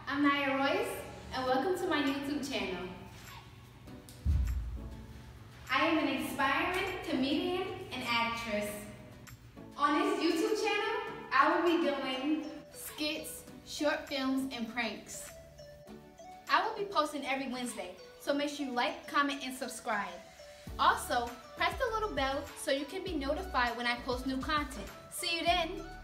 I'm Naya Royce, and welcome to my YouTube channel. I am an inspiring comedian and actress. On this YouTube channel, I will be doing skits, short films, and pranks. I will be posting every Wednesday, so make sure you like, comment, and subscribe. Also, press the little bell so you can be notified when I post new content. See you then!